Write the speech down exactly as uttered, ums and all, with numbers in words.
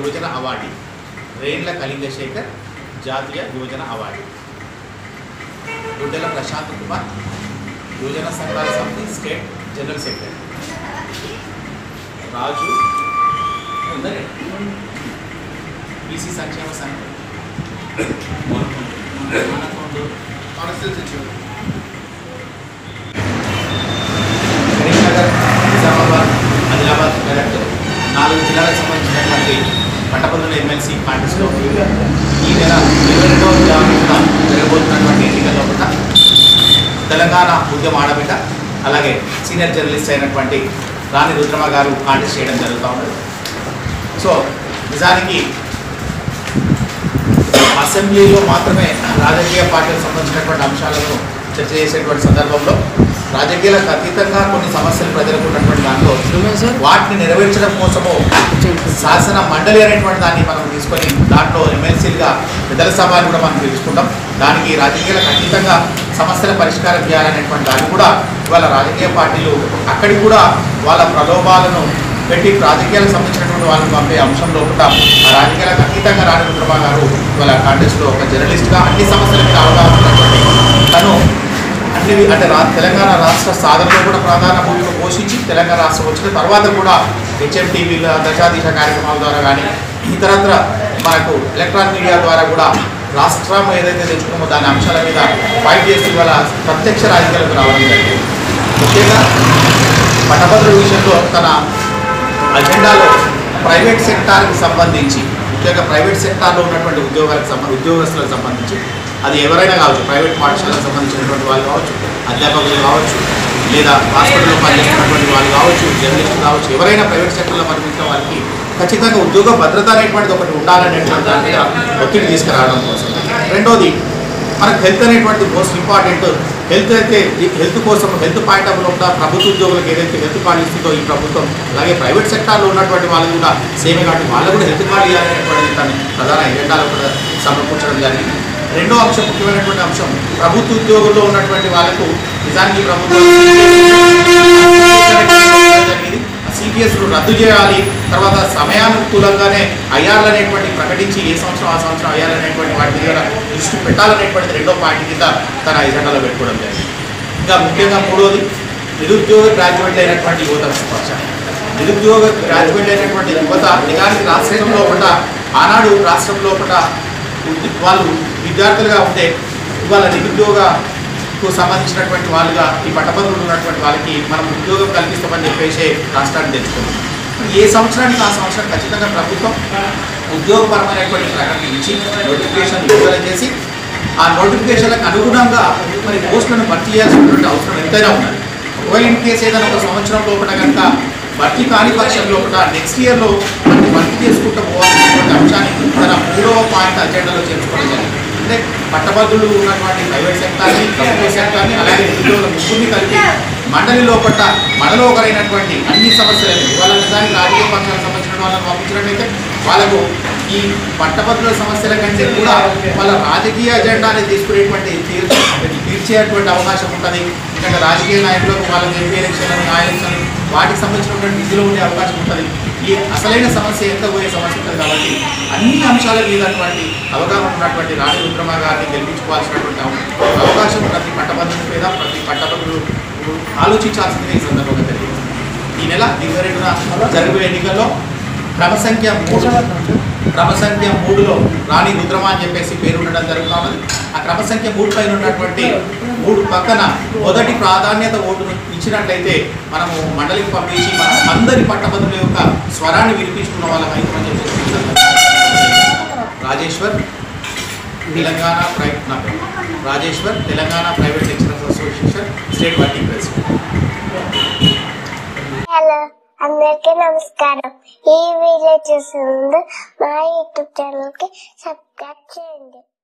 యువజన అవార్డు, రేండ్ల కళింగశేఖర్ జాతీయ యువజన అవార్డు, గుడ్డెల ప్రశాంత్ కుమార్ యువజన సంఘాల సమితి state general secretary, Raju BC సంక్షేమ సంఘం కరీంనగర్, నిజామాబాద్, ఆదిలాబాద్ డైరెక్టర్ నాలుగు జిల్లాలకు సంబంధించినటువంటి పట్టభద్రుల ఎమ్మెల్సీ కాంటెస్ట్లో ఈ నెల ఇరవై రెండవ తారీఖున జరగబోతున్నటువంటి ఎన్నికల్లో కూడా తెలంగాణ ఉద్యమ ఆడబిడ్డ అలాగే సీనియర్ జర్నలిస్ట్ అయినటువంటి రాణి రుద్రమ గారు కాంటెస్ట్ చేయడం జరుగుతూ ఉంది. సో నిజానికి అసెంబ్లీలో మాత్రమే రాజకీయ పార్టీలకు సంబంధించినటువంటి అంశాలను చర్చ చేసేటువంటి సందర్భంలో రాజకీయాలకు అతీతంగా కొన్ని సమస్యలు ప్రజలకు ఉన్నటువంటి దాంట్లో వాటిని నెరవేర్చడం కోసము శాసన మండలి అనేటువంటి దాన్ని మనం తీసుకొని దాంట్లో ఎమ్మెల్సీలుగా పెద్దల సభను కూడా మనం తెలుసుకుంటాం. దానికి రాజకీయాలకు అతీతంగా సమస్యల పరిష్కారం చేయాలనేటువంటి దాన్ని కూడా ఇవాళ రాజకీయ పార్టీలు అక్కడికి కూడా వాళ్ళ ప్రలోభాలను పెట్టి రాజకీయాలకు సంబంధించినటువంటి వాళ్ళని పంపే అంశంలో కూడా ఆ రాజకీయాలకు అతీతంగా రాణి రుద్రమ గారు ఇవాళ కాంటెస్ట్లో ఒక జర్నలిస్ట్గా అన్ని సమస్యల మీద అవగాహన ఉన్నటువంటి తను అన్ని అంటే రా తెలంగాణ రాష్ట్ర సాధనలో కూడా ప్రధాన భూమిక పోషించి తెలంగాణ రాష్ట్రం వచ్చిన తర్వాత కూడా హెచ్ఎం టీవీల దశాదిశ కార్యక్రమాల ద్వారా కానీ ఇతరత్ర మనకు ఎలక్ట్రానిక్ మీడియా ద్వారా కూడా రాష్ట్రం ఏదైతే తెచ్చుకున్నామో దాని అంశాల మీద ఫైట్ చేసి ఇవాళ ప్రత్యక్ష రాజకీయాలకు రావడం జరిగింది. ముఖ్యంగా పట్టభద్రుల విషయంలో తన అజెండాలో ప్రైవేట్ సెక్టార్కి సంబంధించి ముఖ్యంగా ప్రైవేట్ సెక్టార్లో ఉన్నటువంటి ఉద్యోగాలకు సంబంధ ఉద్యోగస్తులకు సంబంధించి అది ఎవరైనా కావచ్చు, ప్రైవేట్ పాఠశాలకు సంబంధించినటువంటి వాళ్ళు కావచ్చు, అధ్యాపకులు కావచ్చు, లేదా హాస్పిటల్లో పనిచేస్తున్నటువంటి వాళ్ళు కావచ్చు, జర్నలిస్టులు కావచ్చు, ఎవరైనా ప్రైవేట్ సెక్టర్లో పనిచేసిన వాళ్ళకి ఖచ్చితంగా ఉద్యోగ భద్రత అనేటువంటిది ఒకటి ఉండాలనేటువంటి దాని మీద ఒత్తిడి తీసుకురావడం కోసం. రెండోది మనకు హెల్త్ అనేటువంటి మోస్ట్ ఇంపార్టెంట్. హెల్త్ అయితే హెల్త్ కోసం హెల్త్ పాయింట్ ఆఫ్ కూడా ప్రభుత్వ ఉద్యోగులకు ఏదైతే హెల్త్ కార్డు ఇస్తుందో ఈ ప్రభుత్వం, అలాగే ప్రైవేట్ సెక్టార్లో ఉన్నటువంటి వాళ్ళు కూడా సేమే కాబట్టి వాళ్ళు కూడా హెల్త్ కార్డు ఇవ్వాలనేటువంటి దాన్ని ప్రధాన ఎజెండాలో కూడా సమర్పించడం జరిగింది. రెండో అంశం, ముఖ్యమైనటువంటి అంశం, ప్రభుత్వ ఉద్యోగుల్లో ఉన్నటువంటి వాళ్ళకు నిజానికి ప్రభుత్వం సిపిఎస్ను రద్దు చేయాలి, తర్వాత సమయానుకూలంగానే ఐఆర్లు అనేటువంటి ప్రకటించి ఏ సంవత్సరం ఆ సంవత్సరం ఐఆర్లు అనేటువంటి వాటి మీద దృష్టి పెట్టాలనేటువంటిది రెండో పాయింట్ కింద తన ఎజెండాలో పెట్టుకోవడం జరిగింది. ఇంకా ముఖ్యంగా మూడోది, నిరుద్యోగ గ్రాడ్యుయేట్ అయినటువంటి యువత స్పర్శ. నిరుద్యోగ గ్రాడ్యుయేట్ అయినటువంటి యువత నిజానికి రాష్ట్రంలో ఒకట ఆనాడు రాష్ట్రంలో ఒకట వాళ్ళు విద్యార్థులుగా ఉంటే ఇవాళ నిరుద్యోగకు సంబంధించినటువంటి వాళ్ళుగా ఈ పట్టభద్రులు ఉన్నటువంటి వాళ్ళకి మనం ఉద్యోగం కల్పిస్తామని చెప్పేసి రాష్ట్రాన్ని తెచ్చుకున్నాం. ఏ సంవత్సరానికి ఆ సంవత్సరం ఖచ్చితంగా ప్రభుత్వం ఉద్యోగపరమైనటువంటి ప్రకటన ఇచ్చి నోటిఫికేషన్ విడుదల చేసి ఆ నోటిఫికేషన్లకు అనుగుణంగా మరి పోస్టులను భర్తీ చేయాల్సినటువంటి అవసరం ఎంతైనా ఉన్నది. ఒకవేళ ఇన్ కేసు ఏదైనా ఒక సంవత్సరం లోపల కనుక భర్తీ కాని పక్షంలో కూడా నెక్స్ట్ ఇయర్లో మనకి భర్తీ చేసుకుంటూ పోవాల్సినటువంటి అంశాన్ని తన మూడవ పాయింట్ అజెండాలో చేర్చుకోవడం జరిగింది. అంటే పట్టభద్రులు ఉన్నటువంటి ప్రైవేట్ సెక్టార్ని, ప్రభుత్వ సెక్టార్ని, అలాగే నిరుద్యోగుల ముగ్గురిని కలిపి మండలి లోపల మనలో ఒకరైనటువంటి అన్ని సమస్యలను ఇవాళ నిజానికి రాజకీయ పక్షాలకు సంబంధించిన వాళ్ళని పంపించినట్లయితే వాళ్ళకు ఈ పట్టభద్రుల సమస్యల కంటే కూడా వాళ్ళ రాజకీయ అజెండాని తీసుకునేటువంటి తీర్చేటువంటి అవకాశం ఉంటుంది. ఎందుకంటే రాజకీయ నాయకులకు వాళ్ళకి ఎంపీ ఎలక్షన్లను, ఆ ఎలక్షన్లు వాటికి సంబంధించినటువంటి నిధులు ఉండే అవకాశం ఉంటుంది. ఈ అసలైన సమస్య ఎంత పోయే సమస్య ఉంటుంది కాబట్టి అన్ని అంశాల మీద అటువంటి అవగాహన ఉన్నటువంటి రాణి రుద్రమ గారిని గెలిపించుకోవాల్సినటువంటి అవకాశం ప్రతి పట్టభద్రుల మీద ప్రతి పట్టభద్రులు ఆలోచించాల్సిందే ఈ సందర్భంగా తెలియదు. ఈ నెల ఇరవై రెండున జరిగే ఎన్నికల్లో క్రమ సంఖ్య మూడు క్రమ సంఖ్య మూడులో రాణి రుద్రమ అని చెప్పేసి పేరు ఉండడం జరుగుతున్నది. ఆ క్రమ సంఖ్య మూడు పైన ఉన్నటువంటి మూడు పక్కన మొదటి ప్రాధాన్యత ఓటును ఇచ్చినట్లయితే మనము మండలికి పంపించి మన అందరి పట్టభద్రుల యొక్క స్వరాన్ని వినిపించుకున్న వాళ్ళం అయిపోమని చెప్పేసి Rajeshwar Telangana private Rajeshwar Telangana private lecturers association state working president. Hello, అందరికీ నమస్కారం. ఈ వీడియో చూసిన మా యూట్యూబ్ ఛానల్ కి సబ్స్క్రైబ్ చేయండి.